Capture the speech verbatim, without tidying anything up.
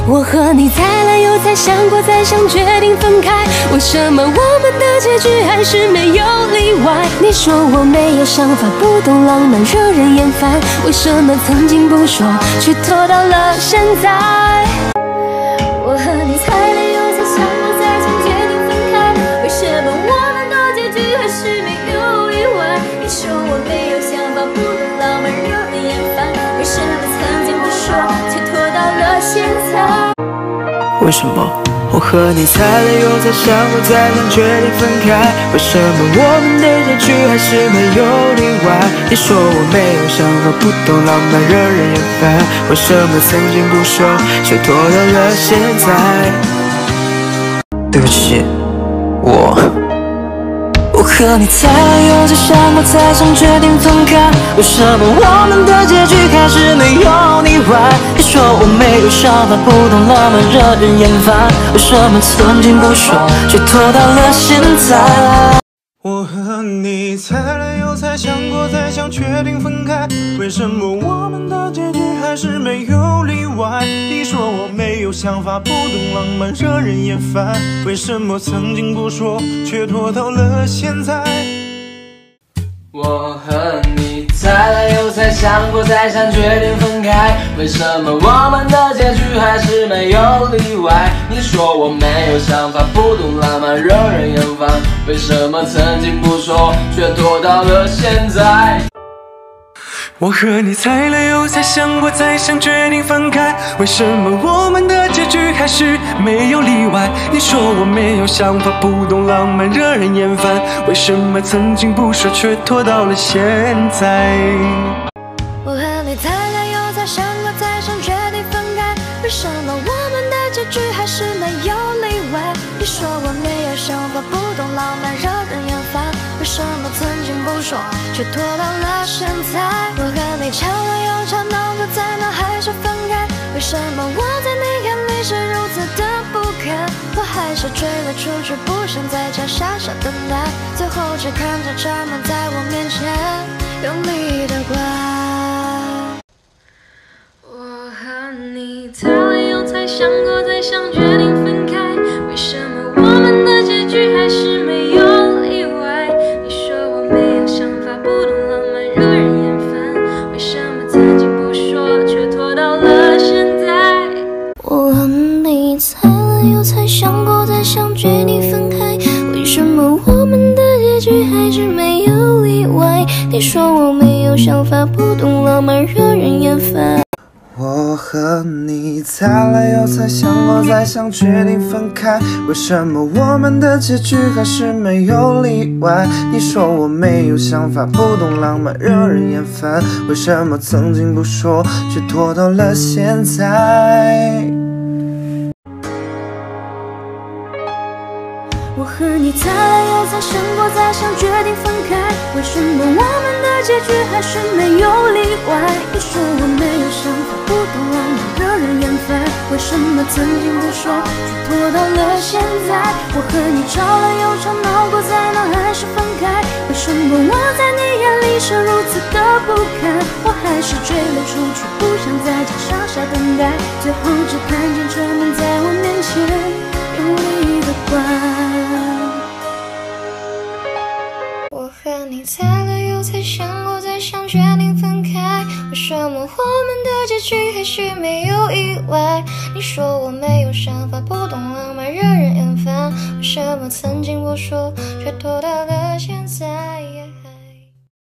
我和你猜了又猜，想过再想，决定分开。为什么我们的结局还是没有例外？你说我没有想法，不懂浪漫，惹人厌烦。为什么曾经不说，却拖到了现在？我和你猜了又猜，想过再想，决定分开。为什么我们的结局还是没有例外？你说我没有想法，不懂浪漫，惹人厌烦。为什么曾经不说，却拖到了现在？ 为什么我和你猜了又猜，想过再想，决定分开？为什么我们的结局还是没有例外？你说我没有想法，不懂浪漫，惹人厌烦。为什么曾经不说，却拖到了现在？对不起，我。我和你猜了又猜，想过再想，决定分开。为什么我们的结局还是没有例外？你说我没有想法，不懂浪漫，惹人厌烦。为什么曾经不说，却拖到了现在？ 我和你猜了又猜，想过再想，决定分开。为什么我们的结局还是没有例外？你说我没有想法，不懂浪漫，惹人厌烦。为什么曾经不说，却拖到了现在？ 我和你猜了又猜，想过再想，决定分开。为什么我们的结局还是没有例外？你说我没有想法，不懂浪漫，惹人厌烦。为什么曾经不说，却拖到了现在？ 我和你猜了又猜，想过再想，决定分开。为什么我们的结局还是没有例外？你说我没有想法，不懂浪漫，惹人厌烦。为什么曾经不说，却拖到了现在？ 我和你猜了又猜，想过再想，决定分开。为什么我们的结局还是没有例外？你说我没有想法，不懂浪漫，惹人厌烦。为什么曾经不说，却拖到了现在？我和你吵了又吵，闹过再闹，还是分开。为什么我在你眼里是如此的不堪？我还是追了出去，不想在家傻傻等待。最后只看着车门在我面前用力的关。我和你猜了又猜，想过再想，决定分开。为什么我们的结局还是没有例外？你说我没有想法，不懂浪漫，惹人厌烦。为什么曾经不说，却拖到了现在？我和你猜了又猜，想过再想，决定分开。为什么我们的结局还是没有例外？你说我没有想法，不懂浪漫，惹人厌烦。 我和你猜了又猜，想过再想，决定分开。为什么我们的结局还是没有例外？你说我没有想法，不懂浪漫，惹人厌烦。为什么曾经不说，却拖到了现在？ 我和你猜了又猜，想过再想，决定分开。为什么我们的结局还是没有例外？你说我没有想法，不懂浪漫，惹人厌烦。为什么曾经不说，却拖到了现在？我和你吵了又吵，闹过再闹，还是分开。为什么我在你眼里是如此的不堪？我还是追了出去，不想在家傻傻等待。最后只看见车门在我面前用力的关。 我和你猜了又猜，想过再想，决定分开。为什么我们的结局还是没有意外？你说我没有想法，不懂浪漫，惹人厌烦。为什么曾经不说，却拖到了